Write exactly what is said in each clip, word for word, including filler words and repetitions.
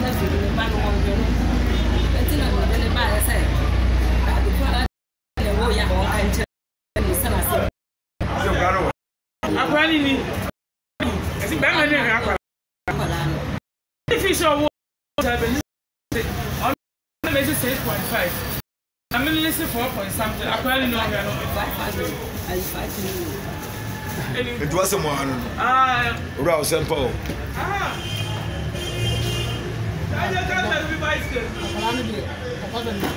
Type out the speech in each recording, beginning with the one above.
na fi ni ba no won no enti na no de ba ya say da bi fa le wo ya ho kan che ni sana se so garo akwani ni esi ba ma ni akwa akwala no if you show seven on maybe six point five I mean listen four point something akwani no ya no five hundred and five million it was someone ah Ura Sempo ah I just got to be bicycle akwala no bi akwala no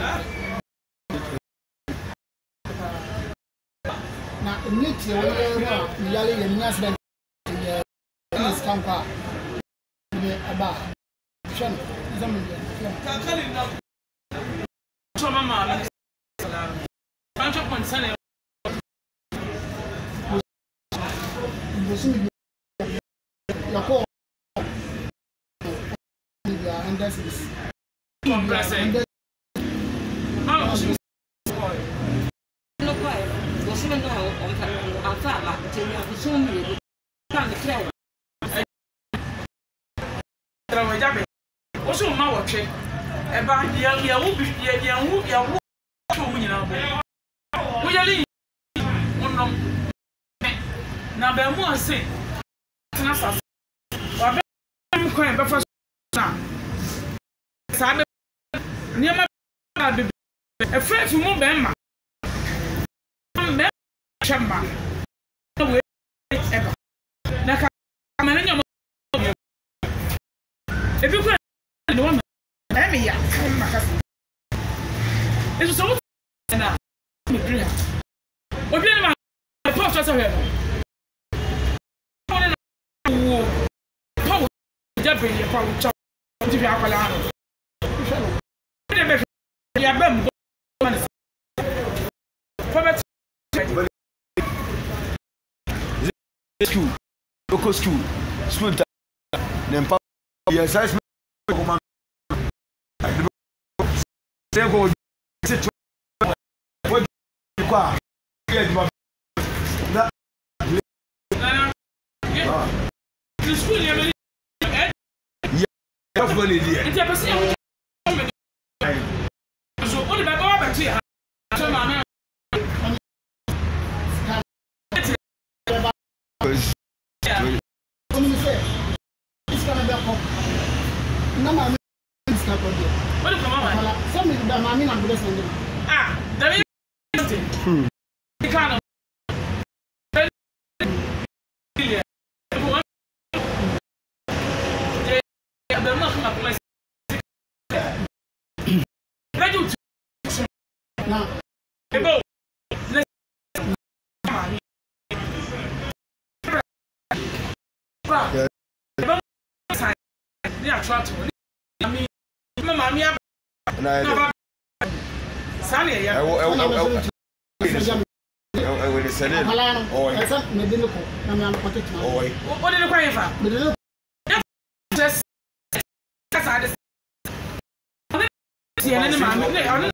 na ni ti wo wa yale ye ni accident ye ni stampa ni aba shan zamu ya kakali na so mama pancho ponsane bosu ya ko ya andas is compressor ah no pai wo se no on fa on fa ba che ni ko so mi ni kan de kra trawa jabe o so ma wo twe e ba ya ya wo bi ya ya wo ya wo so mu nyina bo wo ya li onnom na ba mu ase na sa wa be mu kwan be fa na sa be ni ma ba be e fa fi mu be ma me chama we e ba na ka ma na nyama e bi kwan no ma e mi ya ma ka e so na mi bria o bi na ma pop so so he wo pop ja be ye pa cho ti fi akwala no de be ya be mbo school local school school nem pa yes I come say go sit what you kwa get my that the school you mean yeah that's what it is it's a person so what about go back to you so mama what do mama some is the mami na bless them ah there is hmm the kind of na ebo ya trot mami mama mi aba na sani ya I I will send it oh esa me de ko na me am protect ma oh o de kwa yefa me de just kasa de si ene mama ne onu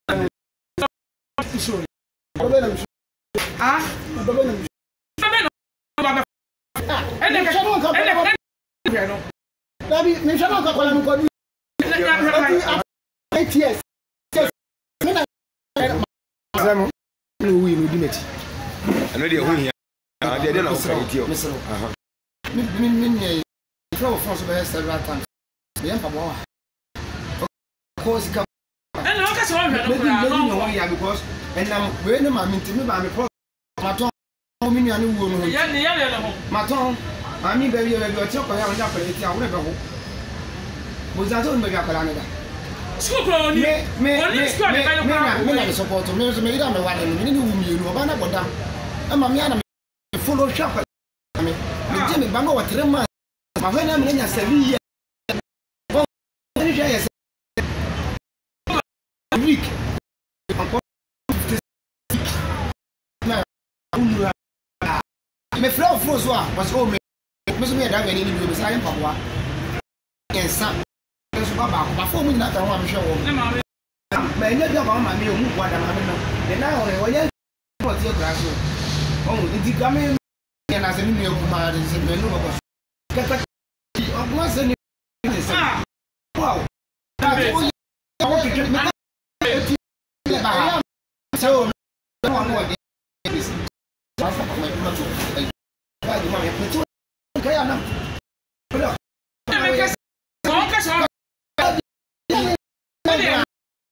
sure obe na ah obe na obe no baba ene ka ene no Dabi me shama ka kola nko di eight years me na Zamo no wi no dimeti ano de ho hia ah de de na ko ti o aha mi mi mi ne flow for so be several times me am pabo ko sika ene o ka se won hwe no kura no no ya because enam we ne ma minti me ba me pro maton mi nua ne wo no ya ne ya le ho maton ami be bi be o ti ko ya o ja ko ti a wo be ho mo za to me bi akala ne da school ni me oni school me be ka no me na support me me ida me wa ne me ni wu mi enu oba na bodam e ma me ana me follow shop me me je me ba no wa tre ma ma hwe na me nya seven years bo ni je yes week me flow flow so a was o me me so me da ga ni ni me sai mpaboa yensa so ba ba ba fo mu na ta ho am hwe wo ne ma ma enye bi ba ma me o mu bua da ma me no de na o wo ye ko ti o gra so o mu di ga me na se ni me o ma de se me no ba ka ka o mo se ni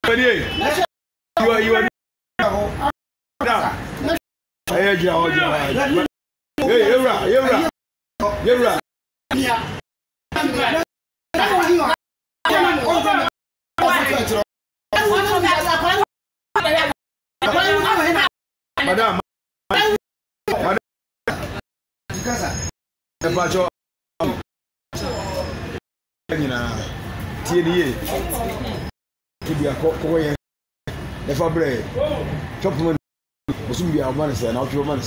You are you are now. Hey, Joe, hey, Yura, Yura, Yura. Madam, Madam, Ebajo, Nina, T D A, to be a cocoa, the fabric, Chopman, must be our money, and out your money.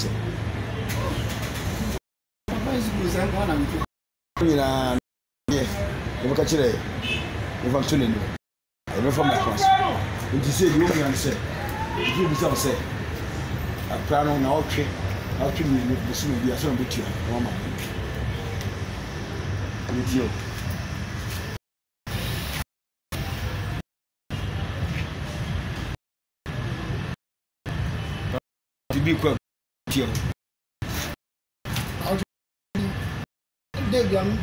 Nina, yes, you catch it, if I'm tuning you. I never from my class. If you say you only answer, if you yourself say, I plan on our trip, I'll treat me the soon be a son with you, Mama. With you. To be quick, you. I'll take them.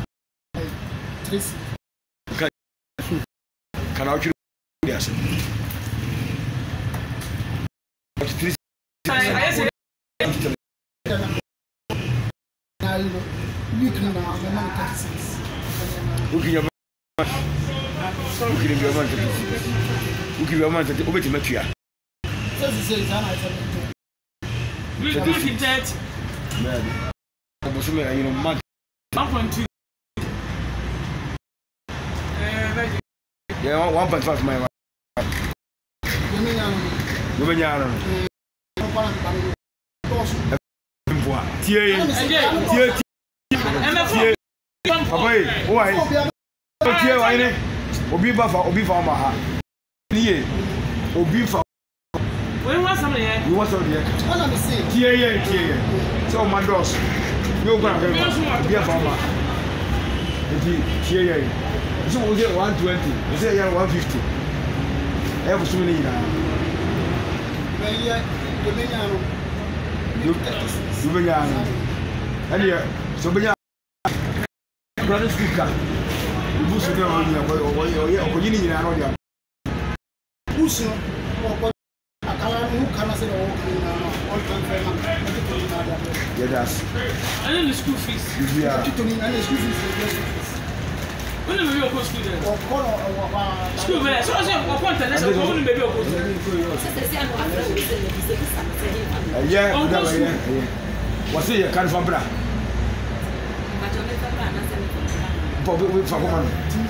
Can I treat yes? Looking your man, looking your man, looking your man, over to Matria. You know, man. Yeah, one point five my wife. Women yarn. Tia, tia, tia. Away, why? Tia, I know. Obi Buffer, Obi Farmer. Tia, Obi Farmer. When was somebody? You want somebody? Tia, tia. So, my doors. You're going to be a farmer. Tia, so we get one twenty. We say yeah one fifty. I have so many now. You you be now. And yeah, so be now. Brother speaker. You push it on here. Oh oh oh yeah. Oh you need now no dia. Push no. Akala no kana say no now. All time friend. Yeah that's. And the school fees. Yeah. You need and the school fees. When do you go to school then? School man. So I say what point and say when do you go to school? Yeah, yeah, yeah. What's it? Can from bra. For for woman.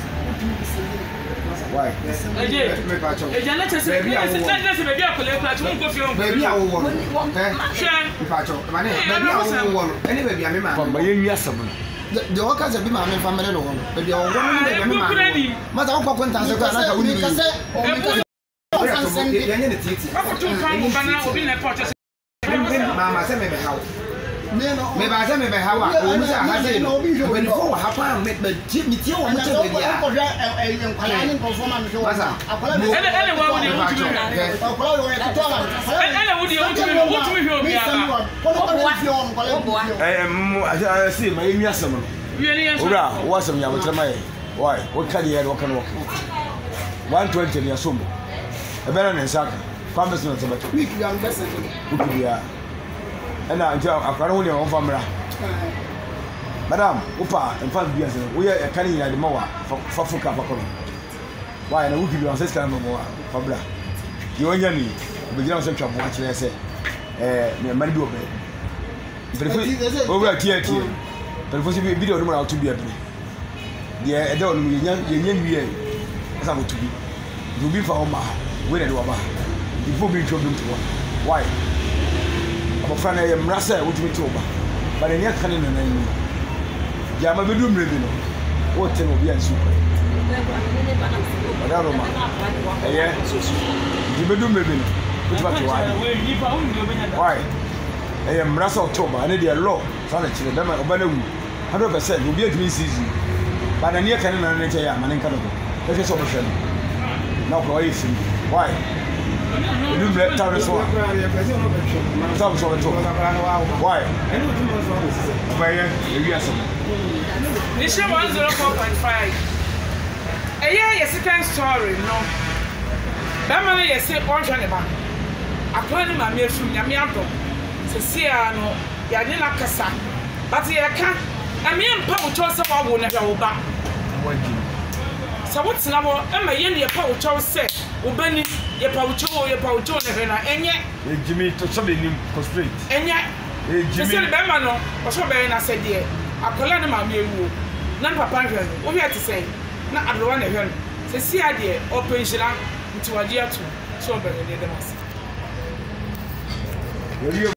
Why? Eh, eh, jana chese. Baby, I will. Baby, I will. Baby, I will. Eh? Sure. Baby, I will. Any baby, I'm man. But you need some. The workers have been my family. But the old woman, Mother, Uncle Quentin, I Mamma, send me how. Maybe I send me how I say no. When you happen, make the Jimmy Tio and the I see my yes. What's some young why? What can you what can walk? one twenty years old. A better than Saka. Farmers not about a week young person. And I tell a crowd on family. Madame, Upa, and five years, we are a canning at the Moa for Fuka. Why, and I will give you a sister more, Fabra. You and me, begin on some trouble watching, I say, eh, money do obey. But if we are here, but if we video number to be a bit. Yeah, I don't know, young year as I would to be. You be for Oma, when I do about. Before being children to one. Why? I'm a friend, I am Rasa, which we told her. But in your cannon and I knew. Yama be doing revenue. What ten will be a super. But I don't know. Yeah, you be doing revenue. Why? I am Rasa October, I need a law. Son, it's a damn one hundred percent will be a green season. But I near cannon and nature, man, in Canada. That is option. Now, why? You do black town as well. Some sort of talk. Why? Why? Yes. This is one zero four point five. A year, your second story, no. bɛrima no yɛ se ɔrehwɛ ne ba akɔla ne maame afiri nyame adɔ sɛsi a no yɛade no akasa but yɛka ɛmeɛ mpa wo kyɛw sɛ woawo no hwɛ wo ba sɛ wotena hɔ ɛma yɛ ne yɛpa wo kyɛw sɛ wo ba ni yɛpa wo kyɛw yɛpa wo kyɛw no hwɛ no ɛnyɛ ɛgyimi to sɛ bɛnim constraight ɛnyɛ ɛgyimi sɛ bɛrima no ɔsɛ bɛyɛ no asɛdeɛ akɔla ne maame awuo na ne papa nhwɛ no wohwɛ te sɛ na aberewa na hwɛ no sɛsi adeɛ ɔpɛ nhyira nti wagye ato sɛ ɔbɛyɛ ne dɛm ase